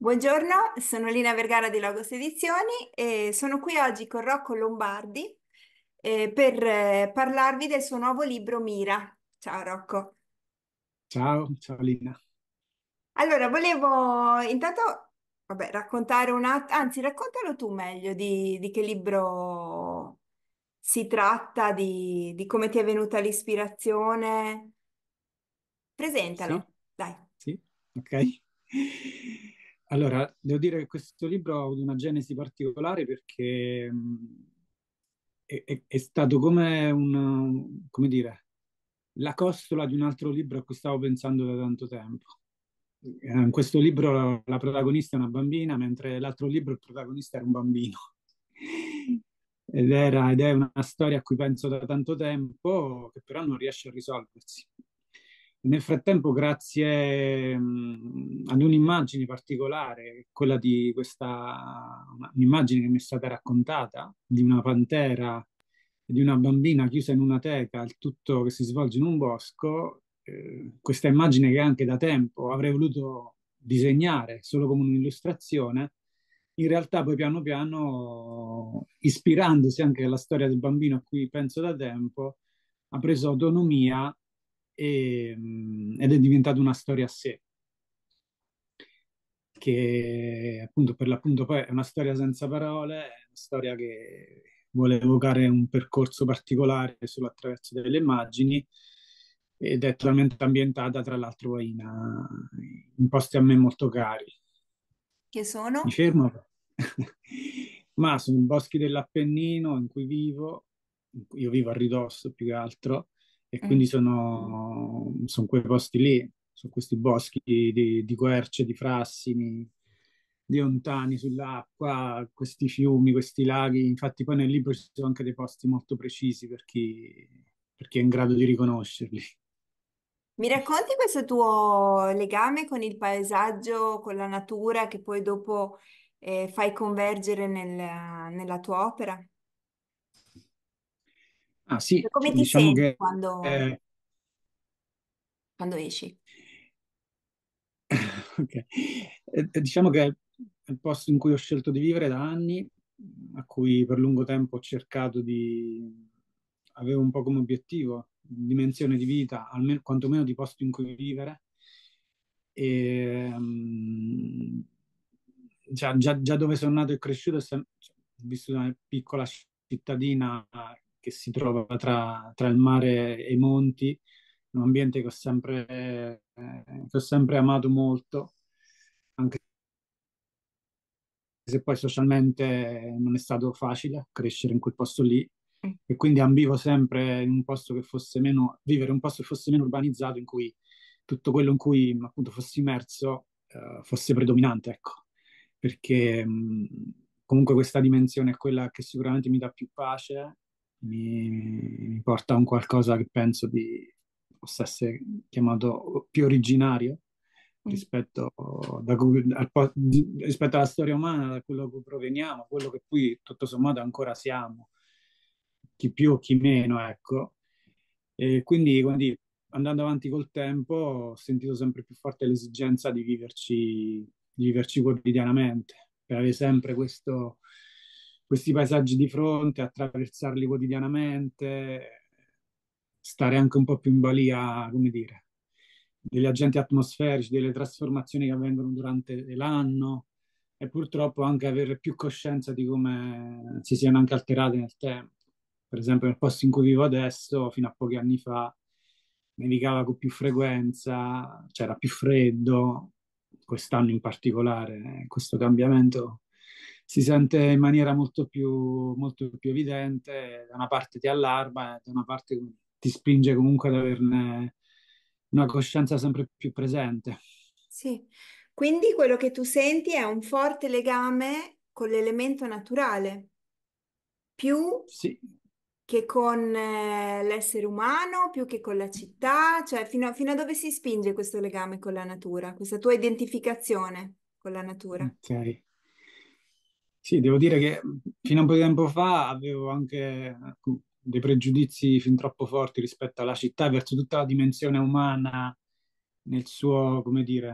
Buongiorno, sono Lina Vergara di Logos Edizioni e sono qui oggi con Rocco Lombardi per parlarvi del suo nuovo libro Mira. Ciao Rocco. Ciao, ciao Lina. Allora, volevo intanto, raccontare anzi, raccontalo tu meglio di che libro si tratta, di come ti è venuta l'ispirazione. Sì, Presentalo, dai. sì, ok. Allora, devo dire che questo libro ha avuto una genesi particolare perché è stato come dire, la costola di un altro libro a cui stavo pensando da tanto tempo. In questo libro la protagonista è una bambina, mentre l'altro libro il protagonista era un bambino. Ed è una storia a cui penso da tanto tempo, che però non riesce a risolversi. Nel frattempo, grazie ad un'immagine particolare, quella di un'immagine che mi è stata raccontata, di una pantera e di una bambina chiusa in una teca, il tutto che si svolge in un bosco, questa immagine che anche da tempo avrei voluto disegnare solo come un'illustrazione, in realtà poi piano piano, ispirandosi anche alla storia del bambino a cui penso da tempo, ha preso autonomia ed è diventata una storia a sé, che appunto per l'appunto poi è una storia senza parole, è una storia che vuole evocare un percorso particolare solo attraverso delle immagini ed è totalmente ambientata tra l'altro in posti a me molto cari. Che Mi sono? fermo? Ma sono i boschi dell'Appennino in cui vivo, io vivo a ridosso più che altro, e quindi Mm. sono quei posti lì, sono questi boschi di querce, di frassini, di ontani sull'acqua, questi fiumi, questi laghi. Infatti poi nel libro ci sono anche dei posti molto precisi per chi è in grado di riconoscerli. Mi racconti questo tuo legame con il paesaggio, con la natura che poi dopo fai convergere nella tua opera? Ah sì, Cioè, come ti diciamo senti che quando esci? ok. Diciamo che è il posto in cui ho scelto di vivere da anni, a cui per lungo tempo ho cercato avevo un po' come obiettivo, dimensione di vita, almeno quantomeno di posto in cui vivere. E, già dove sono nato e cresciuto, cioè, ho vissuto in una piccola cittadina che si trova tra il mare e i monti, un ambiente che ho sempre amato molto, anche se poi socialmente non è stato facile crescere in quel posto lì, Mm. e quindi ambivo sempre in un posto che fosse meno, vivere in un posto che fosse meno urbanizzato, in cui tutto quello in cui appunto fossi immerso fosse predominante, ecco, perché comunque questa dimensione è quella che sicuramente mi dà più pace, mi porta a un qualcosa che penso possa essere chiamato più originario Mm. rispetto, rispetto alla storia umana, da quello che proveniamo, quello che poi tutto sommato ancora siamo, chi più o chi meno, ecco. E quindi andando avanti col tempo ho sentito sempre più forte l'esigenza di viverci quotidianamente, per avere sempre questi paesaggi di fronte, attraversarli quotidianamente, stare anche un po' più in balia, come dire, degli agenti atmosferici, delle trasformazioni che avvengono durante l'anno e purtroppo anche avere più coscienza di come si siano anche alterate nel tempo. Per esempio, nel posto in cui vivo adesso, fino a pochi anni fa, nevicava con più frequenza, c'era più freddo, quest'anno in particolare, questo cambiamento si sente in maniera molto più evidente, da una parte ti allarma e da una parte ti spinge comunque ad averne una coscienza sempre più presente. Sì, quindi quello che tu senti è un forte legame con l'elemento naturale, più Sì, che con l'essere umano, più che con la città, cioè fino a dove si spinge questo legame con la natura, questa tua identificazione con la natura. ok. Sì, devo dire che fino a un po' di tempo fa avevo anche dei pregiudizi fin troppo forti rispetto alla città, verso tutta la dimensione umana nel suo, come dire,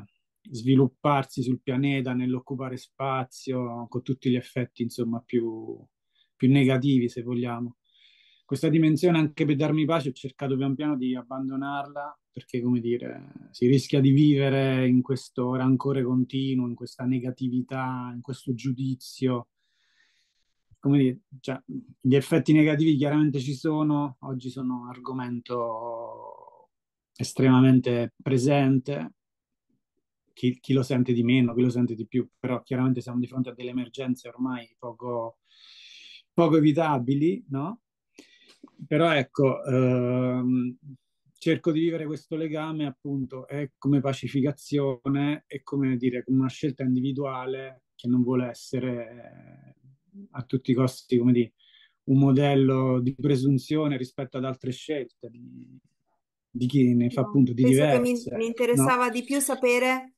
svilupparsi sul pianeta, nell'occupare spazio, con tutti gli effetti, insomma, più negativi, se vogliamo. Questa dimensione, anche per darmi pace, ho cercato pian piano di abbandonarla, perché, come dire, si rischia di vivere in questo rancore continuo, in questa negatività, in questo giudizio. Come dire, cioè, gli effetti negativi chiaramente ci sono, oggi sono un argomento estremamente presente, chi lo sente di meno, chi lo sente di più, però chiaramente siamo di fronte a delle emergenze ormai poco evitabili, no? Però ecco, cerco di vivere questo legame appunto è come pacificazione e come dire, come una scelta individuale che non vuole essere a tutti i costi, come dire, un modello di presunzione rispetto ad altre scelte di chi ne fa No. appunto di Penso che mi diverse, no? interessava di più sapere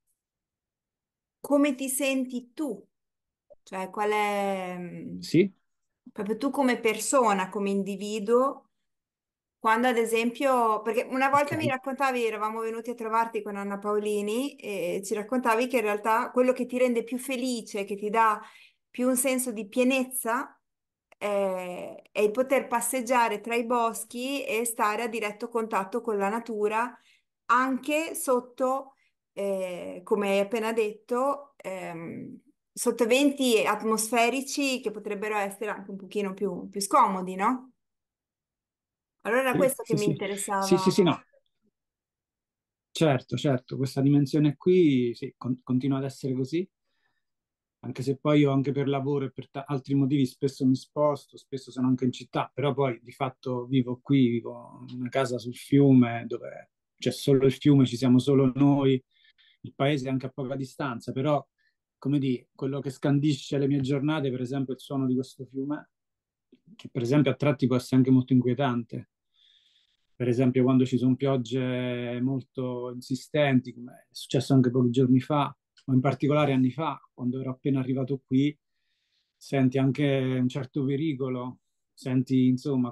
come ti senti tu, cioè qual è Sì, proprio tu come persona, come individuo. Quando ad esempio, perché una volta mi ok. raccontavi, eravamo venuti a trovarti con Anna Paolini e ci raccontavi che in realtà quello che ti rende più felice, che ti dà più un senso di pienezza, è il poter passeggiare tra i boschi e stare a diretto contatto con la natura, anche sotto, come hai appena detto, sotto eventi atmosferici che potrebbero essere anche un pochino più scomodi, no? Allora era Sì, questo che sì, mi sì, sì, interessava. sì, sì, no, certo, certo, questa dimensione qui sì, continua ad essere così, anche se poi io anche per lavoro e per altri motivi spesso mi sposto, spesso sono anche in città, però poi di fatto vivo qui, vivo in una casa sul fiume dove c'è solo il fiume, ci siamo solo noi, il paese è anche a poca distanza, però come dire, quello che scandisce le mie giornate, per esempio, è il suono di questo fiume, che per esempio a tratti può essere anche molto inquietante. Per esempio, quando ci sono piogge molto insistenti, come è successo anche pochi giorni fa, o in particolare anni fa, quando ero appena arrivato qui, senti anche un certo pericolo, senti insomma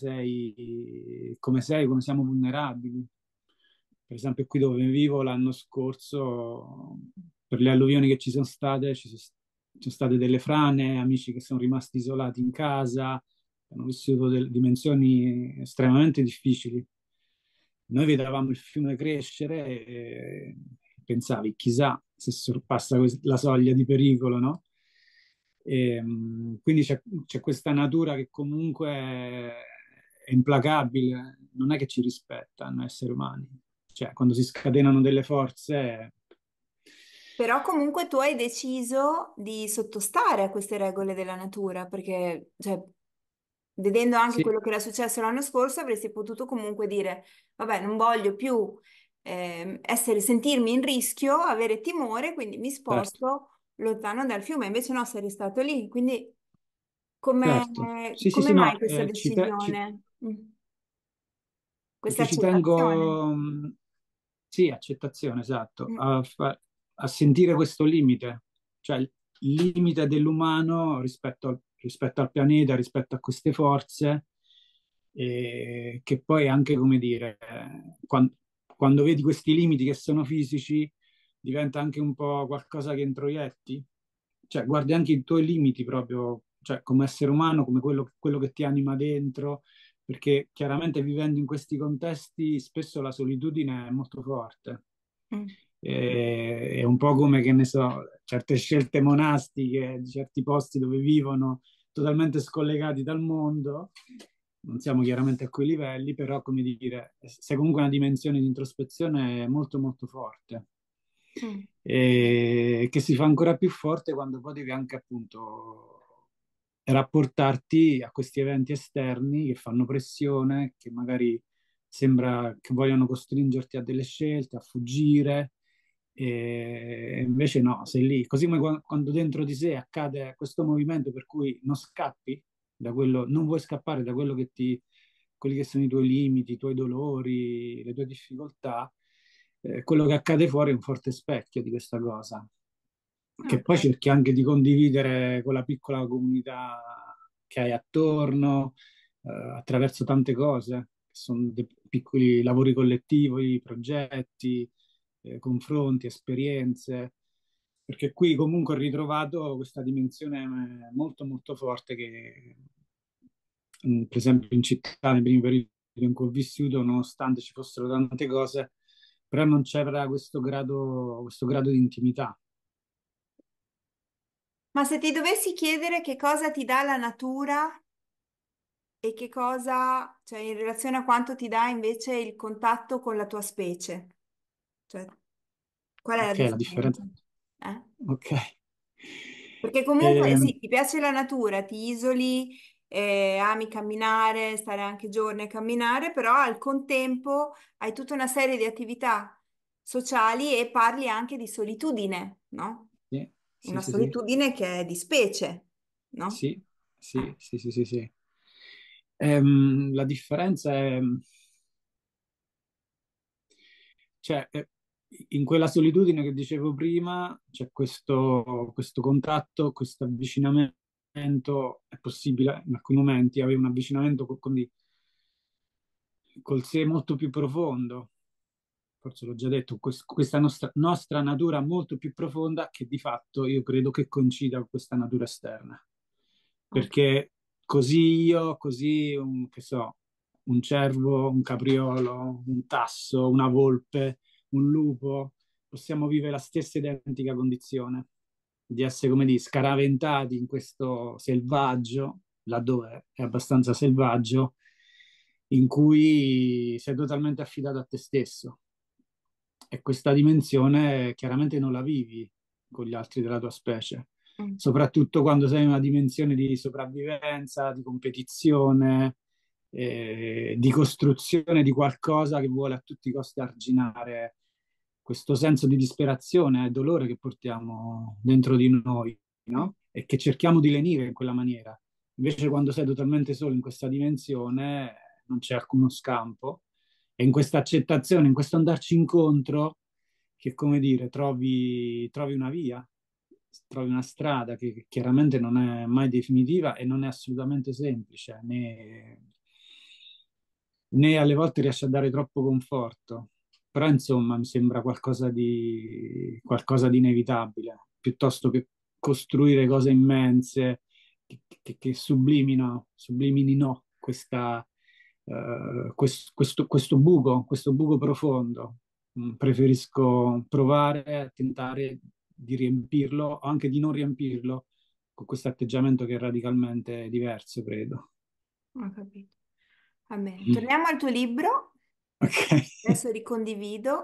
come siamo vulnerabili. Per esempio, qui dove vivo l'anno scorso, per le alluvioni che ci sono state delle frane, amici che sono rimasti isolati in casa, hanno vissuto delle dimensioni estremamente difficili. Noi vedevamo il fiume crescere e pensavi, chissà se sorpassa la soglia di pericolo, no? Quindi c'è questa natura che comunque è implacabile, non è che ci rispetta noi esseri umani. Cioè, quando si scatenano delle forze, Però comunque tu hai deciso di sottostare a queste regole della natura, perché, cioè, vedendo anche sì, quello che era successo l'anno scorso, avresti potuto comunque dire, vabbè, non voglio più sentirmi in rischio, avere timore, quindi mi certo, sposto lontano dal fiume. Invece no, sei restato lì. Quindi certo. Sì, sì, come sì, no, mai questa decisione? Questa perché ci accettazione? tengo, sì, accettazione, esatto, Mm. a sentire questo limite, cioè il limite dell'umano rispetto al pianeta, rispetto a queste forze, e che poi anche, come dire, quando vedi questi limiti che sono fisici, diventa anche un po' qualcosa che introietti, cioè guardi anche i tuoi limiti proprio, cioè come essere umano, come quello che ti anima dentro, perché chiaramente vivendo in questi contesti spesso la solitudine è molto forte. Mm. È un po' come, che ne so, certe scelte monastiche di certi posti dove vivono totalmente scollegati dal mondo. Non siamo chiaramente a quei livelli, però, come dire, c'è comunque una dimensione di introspezione molto, molto forte Mm. e che si fa ancora più forte quando poi devi anche appunto rapportarti a questi eventi esterni che fanno pressione, che magari sembra che vogliano costringerti a delle scelte, a fuggire, e invece no, sei lì. Così come quando dentro di sé accade questo movimento per cui non scappi da quello, non vuoi scappare da quelli che sono i tuoi limiti, i tuoi dolori, le tue difficoltà, quello che accade fuori è un forte specchio di questa cosa, che poi Ok. cerchi anche di condividere con la piccola comunità che hai attorno, attraverso tante cose, che sono dei piccoli lavori collettivi, progetti. confronti, esperienze, perché qui comunque ho ritrovato questa dimensione molto molto forte che, per esempio, in città, nei primi periodi in cui ho vissuto, nonostante ci fossero tante cose, però non c'era questo grado di intimità. Ma se ti dovessi chiedere che cosa ti dà la natura e che cosa, cioè in relazione a quanto ti dà invece il contatto con la tua specie, cioè qual è la Ok, la differenza. differenza? Eh? Ok. Perché comunque Ehm, sì, ti piace la natura, ti isoli, ami camminare, stare anche giorni a camminare, però al contempo hai tutta una serie di attività sociali e parli anche di solitudine, no? sì, sì, Una sì, sì, solitudine che è di specie, no? sì, Ah, sì, sì, sì, sì, sì. La differenza è, cioè, in quella solitudine che dicevo prima, c'è questo contatto, questo avvicinamento, è possibile in alcuni momenti avere un avvicinamento col sé molto più profondo, forse l'ho già detto, questa nostra natura molto più profonda che di fatto io credo che coincida con questa natura esterna. ok. Perché così io, così che so, un cervo, un capriolo, un tasso, una volpe, un lupo, possiamo vivere la stessa identica condizione di essere, come dire, scaraventati in questo selvaggio, laddove è abbastanza selvaggio, in cui sei totalmente affidato a te stesso. E questa dimensione chiaramente non la vivi con gli altri della tua specie, Mm. soprattutto quando sei in una dimensione di sopravvivenza, di competizione, di costruzione di qualcosa che vuole a tutti i costi arginare questo senso di disperazione e dolore che portiamo dentro di noi, Mm. no? E che cerchiamo di lenire in quella maniera. Invece, quando sei totalmente solo in questa dimensione, non c'è alcuno scampo. E in questa accettazione, in questo andarci incontro, che come dire, trovi una via, trovi una strada che chiaramente non è mai definitiva e non è assolutamente semplice, né alle volte riesce a dare troppo conforto. Però insomma mi sembra qualcosa di inevitabile, piuttosto che costruire cose immense che subliminino questo buco profondo. Preferisco provare a tentare di riempirlo o anche di non riempirlo con questo atteggiamento che è radicalmente diverso, credo. Ho capito. Va bene, torniamo al tuo libro. Ok, Adesso ricondivido.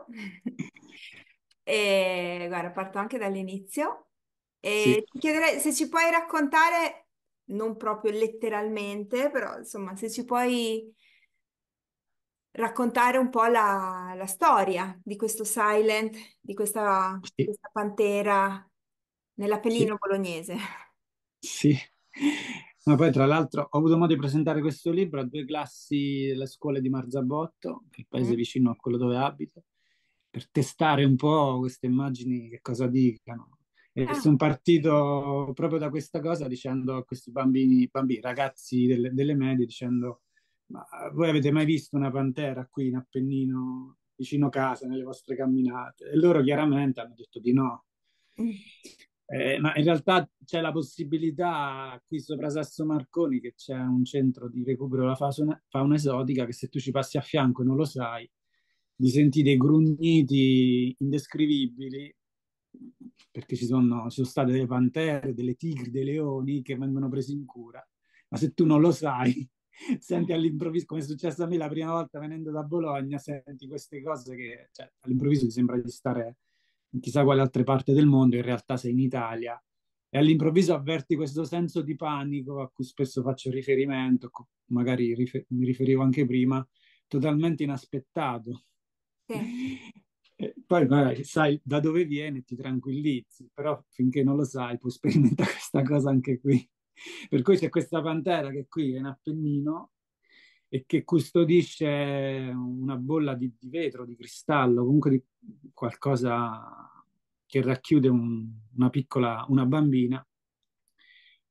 E guarda, parto anche dall'inizio. sì. E ti chiederei se ci puoi raccontare, non proprio letteralmente, però insomma, se ci puoi raccontare un po' la storia di questo Silent, di Sì, questa pantera sì, nell'Appennino bolognese. sì. Ma poi, tra l'altro, ho avuto modo di presentare questo libro a due classi delle scuole di Marzabotto, che è il paese Mm? vicino a quello dove abito, per testare un po' queste immagini che cosa dicano. E Ah, sono partito proprio da questa cosa dicendo a questi bambini, ragazzi delle medie, dicendo: ma voi avete mai visto una pantera qui in Appennino, vicino casa, nelle vostre camminate? E loro chiaramente hanno detto di no. mm, Ma in realtà c'è la possibilità qui sopra Sasso Marconi che c'è un centro di recupero della fauna esotica che se tu ci passi a fianco e non lo sai, li senti dei grugniti indescrivibili perché ci sono state delle pantere, delle tigri, dei leoni che vengono presi in cura. Ma se tu non lo sai, senti all'improvviso, come è successo a me la prima volta venendo da Bologna, senti queste cose che cioè, all'improvviso ti sembra di stare in chissà quale altra parte del mondo, in realtà sei in Italia. E all'improvviso avverti questo senso di panico a cui spesso faccio riferimento, magari mi riferivo anche prima, totalmente inaspettato. sì. E poi magari sai da dove viene e ti tranquillizzi, però finché non lo sai puoi sperimentare questa cosa anche qui. Per cui c'è questa pantera che qui è in Appennino e che custodisce una bolla di vetro, di cristallo, comunque di qualcosa che racchiude una bambina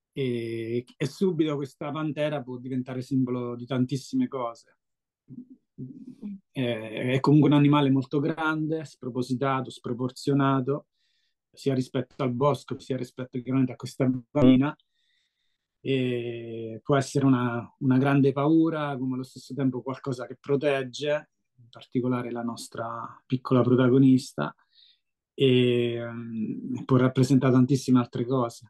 e subito questa pantera può diventare simbolo di tantissime cose. È comunque un animale molto grande, spropositato, sproporzionato, sia rispetto al bosco, sia rispetto chiaramente a questa bambina. E può essere una grande paura, come allo stesso tempo qualcosa che protegge, in particolare la nostra piccola protagonista, e può rappresentare tantissime altre cose.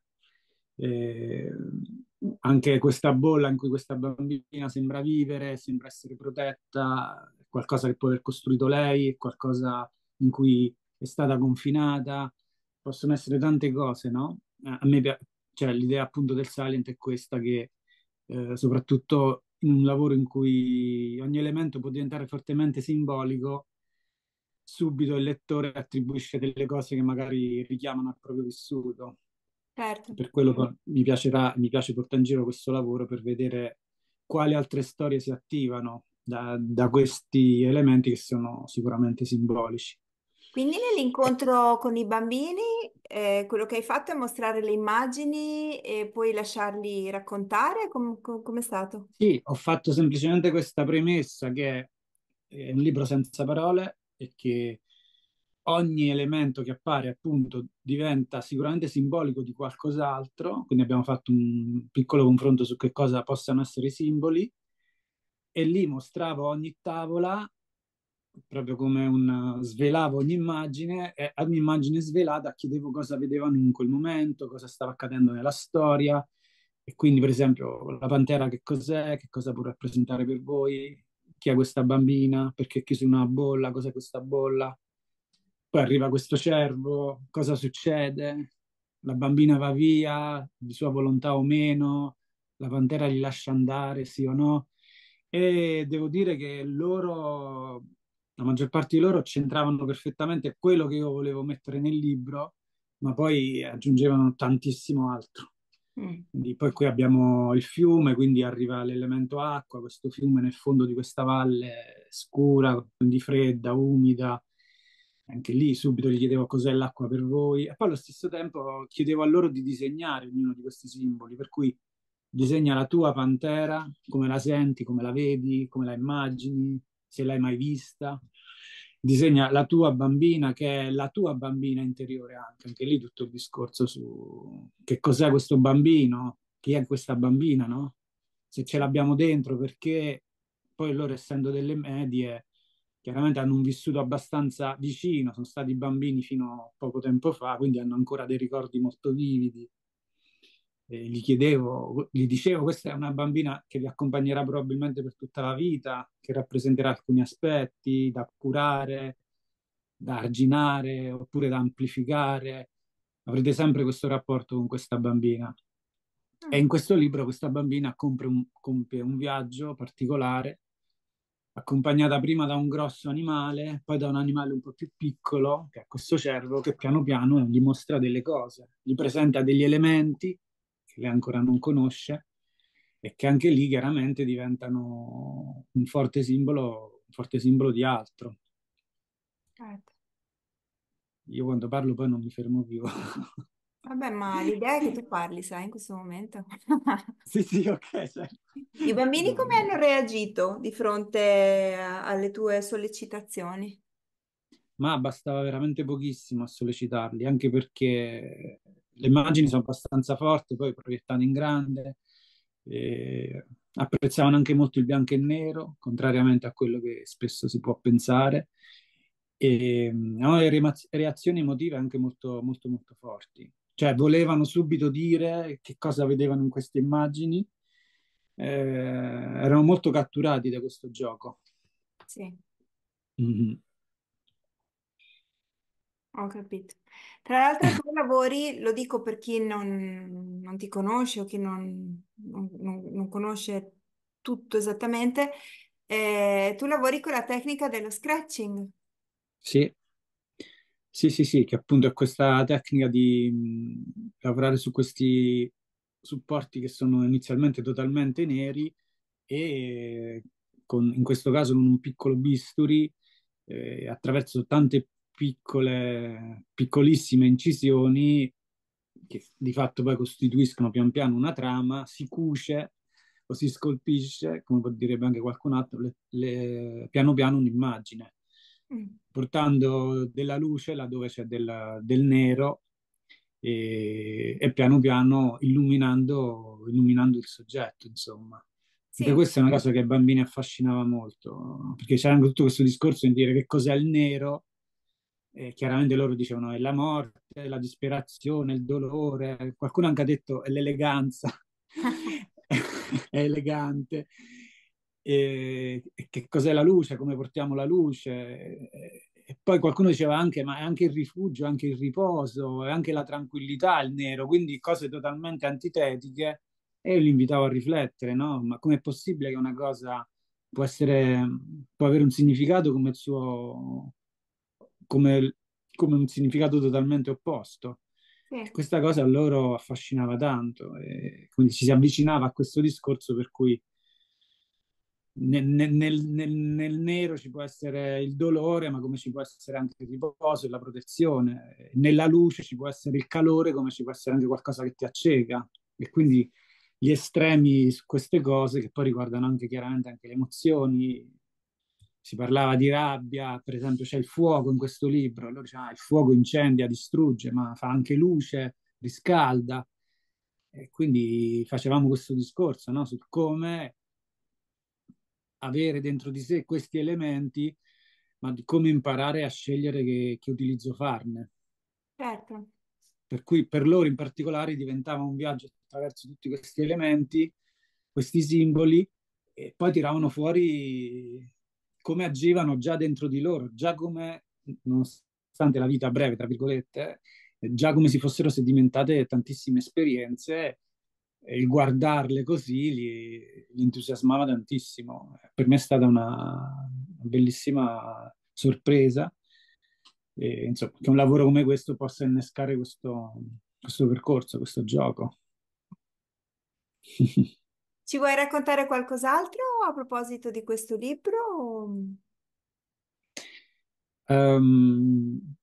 E, anche questa bolla in cui questa bambina sembra vivere, sembra essere protetta, è qualcosa che può aver costruito lei, è qualcosa in cui è stata confinata, possono essere tante cose, no? A me cioè, l'idea appunto del Silent è questa che soprattutto in un lavoro in cui ogni elemento può diventare fortemente simbolico, subito il lettore attribuisce delle cose che magari richiamano al proprio vissuto. Certo. Per quello mi piace portare in giro questo lavoro per vedere quali altre storie si attivano da questi elementi che sono sicuramente simbolici. Quindi nell'incontro con i bambini, quello che hai fatto è mostrare le immagini e poi lasciarli raccontare? Com'è stato? Sì, ho fatto semplicemente questa premessa che è un libro senza parole e che ogni elemento che appare appunto diventa sicuramente simbolico di qualcos'altro, quindi abbiamo fatto un piccolo confronto su che cosa possano essere i simboli e lì mostravo ogni tavola proprio come svelavo ogni immagine e ad ogni immagine svelata chiedevo cosa vedevano in quel momento, cosa stava accadendo nella storia e quindi per esempio la pantera che cos'è, che cosa può rappresentare per voi, chi è questa bambina, perché è chiusa in una bolla, cos'è questa bolla, poi arriva questo cervo, cosa succede, la bambina va via di sua volontà o meno, la pantera li lascia andare, sì o no. E devo dire che loro, la maggior parte di loro c'entravano perfettamente quello che io volevo mettere nel libro, ma poi aggiungevano tantissimo altro. Mm. Quindi poi qui abbiamo il fiume, quindi arriva l'elemento acqua, questo fiume nel fondo di questa valle scura, quindi fredda, umida. Anche lì subito gli chiedevo cos'è l'acqua per voi e poi allo stesso tempo chiedevo a loro di disegnare ognuno di questi simboli, per cui disegna la tua pantera, come la senti, come la vedi, come la immagini, se l'hai mai vista. Disegna la tua bambina, che è la tua bambina interiore anche lì tutto il discorso su che cos'è questo bambino, chi è questa bambina, no? Se ce l'abbiamo dentro, perché poi loro, essendo delle medie, chiaramente hanno un vissuto abbastanza vicino, sono stati bambini fino a poco tempo fa, quindi hanno ancora dei ricordi molto vividi. Gli chiedevo, gli dicevo, questa è una bambina che vi accompagnerà probabilmente per tutta la vita, che rappresenterà alcuni aspetti da curare, da arginare oppure da amplificare. Avrete sempre questo rapporto con questa bambina. E in Mm. questo libro questa bambina compie un viaggio particolare, accompagnata prima da un grosso animale, poi da un animale un po' più piccolo, che è questo cervo, che piano piano gli mostra delle cose, gli presenta degli elementi che lei ancora non conosce e che anche lì chiaramente diventano un forte simbolo di altro. Certo. Io quando parlo poi non mi fermo più. Vabbè, ma l'idea è che tu parli, sai, in questo momento. Sì, sì, ok, certo. I bambini No, come no. hanno reagito di fronte alle tue sollecitazioni? Ma bastava veramente pochissimo a sollecitarli, anche perché le immagini sono abbastanza forti, poi proiettate in grande, e apprezzavano anche molto il bianco e nero, contrariamente a quello che spesso si può pensare, e hanno reazioni emotive anche molto, molto, molto forti. Cioè volevano subito dire che cosa vedevano in queste immagini, erano molto catturati da questo gioco. Sì. Mhm. Ho capito. Tra l'altro tu lavori, lo dico per chi non ti conosce o chi non conosce tutto esattamente, tu lavori con la tecnica dello scratching. Sì, sì, sì, sì, che appunto è questa tecnica di lavorare su questi supporti che sono inizialmente totalmente neri e in questo caso con un piccolo bisturi, attraverso tante piccolissime incisioni che di fatto poi costituiscono pian piano una trama, si cuce o si scolpisce, come può direbbe anche qualcun altro, piano piano un'immagine, Mm. portando della luce laddove c'è del nero e piano piano illuminando il soggetto, insomma. Anche Sì. questa è una cosa che ai bambini affascinava molto, perché c'era anche tutto questo discorso di dire che cos'è il nero, e chiaramente loro dicevano è la morte, la disperazione, il dolore, qualcuno anche ha detto è l'eleganza, è elegante. E che cos'è la luce, come portiamo la luce. E poi qualcuno diceva anche, ma è anche il rifugio, anche il riposo, è anche la tranquillità il nero, quindi cose totalmente antitetiche. E io li invitavo a riflettere, no? Ma com'è possibile che una cosa può essere, può avere un significato come il suo, come, come un significato totalmente opposto? E Sì, questa cosa a loro affascinava tanto, e quindi ci si avvicinava a questo discorso per cui nel nero ci può essere il dolore, ma come ci può essere anche il riposo e la protezione. Nella luce ci può essere il calore, come ci può essere anche qualcosa che ti accega. E quindi gli estremi su queste cose, che poi riguardano anche chiaramente anche le emozioni. Si parlava di rabbia, per esempio c'è il fuoco in questo libro, allora diceva, il fuoco incendia, distrugge, ma fa anche luce, riscalda. E quindi facevamo questo discorso, no? Su come avere dentro di sé questi elementi, ma di come imparare a scegliere che utilizzo farne. certo. Per cui per loro in particolare diventava un viaggio attraverso tutti questi elementi, questi simboli, e poi tiravano fuori come agivano già dentro di loro, già come, nonostante la vita breve, tra virgolette, già come si fossero sedimentate tantissime esperienze, e il guardarle così li entusiasmava tantissimo. Per me è stata una bellissima sorpresa, e, insomma, che un lavoro come questo possa innescare questo percorso, questo gioco. Ci vuoi raccontare qualcos'altro a proposito di questo libro? Um,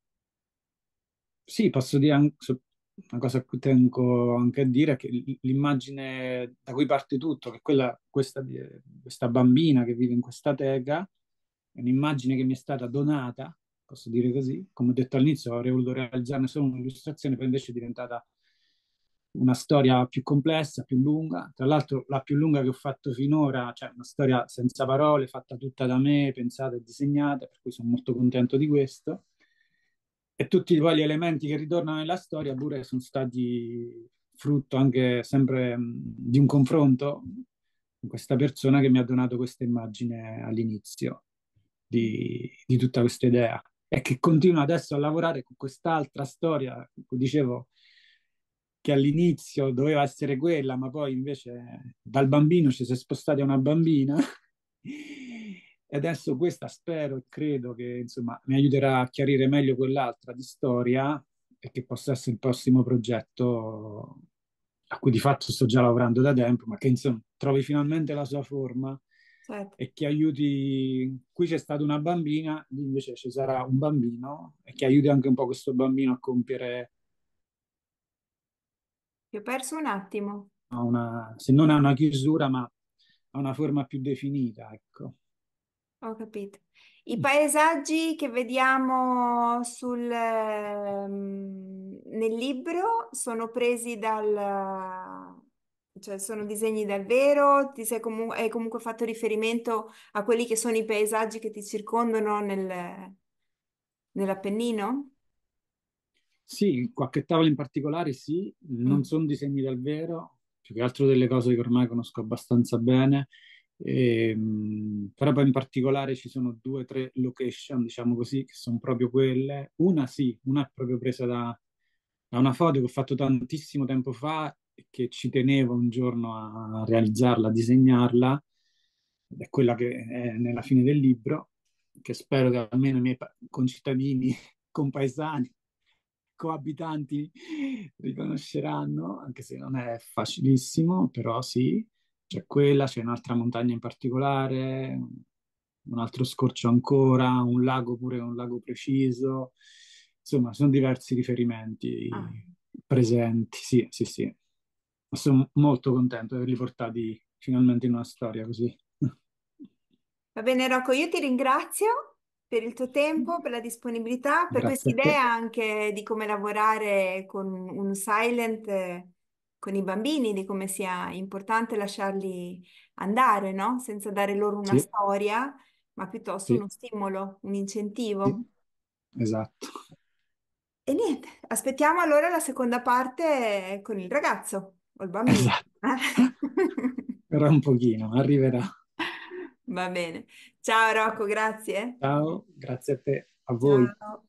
Sì, posso dire anche, una cosa a cui tengo anche a dire è che l'immagine da cui parte tutto, che è questa bambina che vive in questa teca, è un'immagine che mi è stata donata, posso dire così. Come ho detto all'inizio, avrei voluto realizzarne solo un'illustrazione, poi invece è diventata una storia più complessa, più lunga. Tra l'altro, la più lunga che ho fatto finora, cioè una storia senza parole, fatta tutta da me, pensata e disegnata, per cui sono molto contento di questo. E tutti poi gli elementi che ritornano nella storia pure sono stati frutto anche sempre di un confronto con questa persona che mi ha donato questa immagine all'inizio di tutta questa idea e che continua adesso a lavorare con quest'altra storia, dicevo che all'inizio doveva essere quella, ma poi invece dal bambino ci si è spostati a una bambina. E adesso questa spero e credo che insomma mi aiuterà a chiarire meglio quell'altra di storia e che possa essere il prossimo progetto a cui di fatto sto già lavorando da tempo, ma che insomma trovi finalmente la sua forma Certo, e che aiuti. Qui c'è stata una bambina, lì invece ci sarà un bambino e che aiuti anche un po' questo bambino a compiere ti ho perso un attimo. se non a una chiusura, ma a una forma più definita, ecco. Ho capito. I paesaggi che vediamo nel libro sono presi cioè sono disegni dal vero? Hai comunque fatto riferimento a quelli che sono i paesaggi che ti circondano nell'Appennino? Sì, qualche tavola in particolare sì, non Mm. sono disegni dal vero, più che altro delle cose che ormai conosco abbastanza bene. Però poi in particolare ci sono due o tre location, diciamo così, che sono proprio quelle. Una sì, una è proprio presa da una foto che ho fatto tantissimo tempo fa e che ci tenevo un giorno a realizzarla, a disegnarla, ed è quella che è nella fine del libro, che spero che almeno i miei concittadini, compaesani, coabitanti riconosceranno, anche se non è facilissimo, però sì, c'è quella, c'è un'altra montagna in particolare, un altro scorcio ancora, un lago pure un lago preciso, insomma, sono diversi Ah, riferimenti presenti, sì, sì, sì. Sono molto contento di averli portati finalmente in una storia così. Va bene, Rocco, io ti ringrazio per il tuo tempo, per la disponibilità, per questa Grazie a te. idea anche di come lavorare con un silent con i bambini, di come sia importante lasciarli andare, no? Senza dare loro una Sì, storia, ma piuttosto sì, uno stimolo, un sì, incentivo. esatto, E niente, aspettiamo allora la seconda parte con il ragazzo o il bambino. esatto. Però un pochino, arriverà. Va bene. Ciao Rocco, grazie. Ciao, grazie a te, a voi. Ciao.